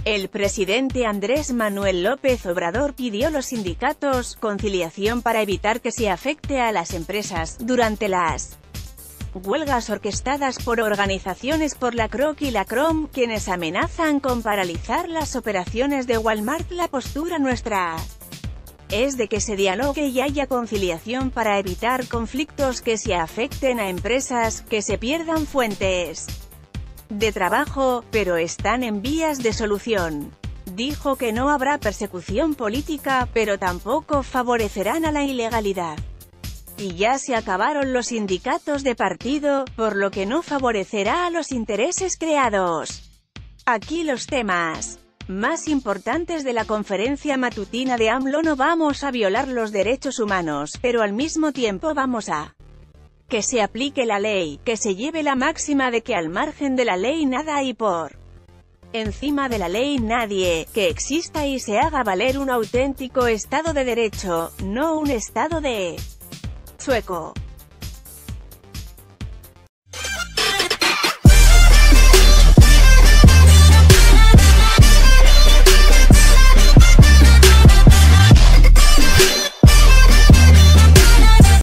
El presidente Andrés Manuel López Obrador pidió a los sindicatos conciliación para evitar que se afecte a las empresas durante las huelgas orquestadas por organizaciones por la CROC y la CROM, quienes amenazan con paralizar las operaciones de Walmart. La postura nuestra es de que se dialogue y haya conciliación para evitar conflictos que se afecten a empresas, que se pierdan fuentes de trabajo, pero están en vías de solución. Dijo que no habrá persecución política, pero tampoco favorecerán a la ilegalidad. Y ya se acabaron los sindicatos de partido, por lo que no favorecerá a los intereses creados. Aquí los temas más importantes de la conferencia matutina de AMLO: no vamos a violar los derechos humanos, pero al mismo tiempo vamos a que se aplique la ley, que se lleve la máxima de que al margen de la ley nada y por encima de la ley nadie, que exista y se haga valer un auténtico Estado de Derecho, no un Estado de sueco.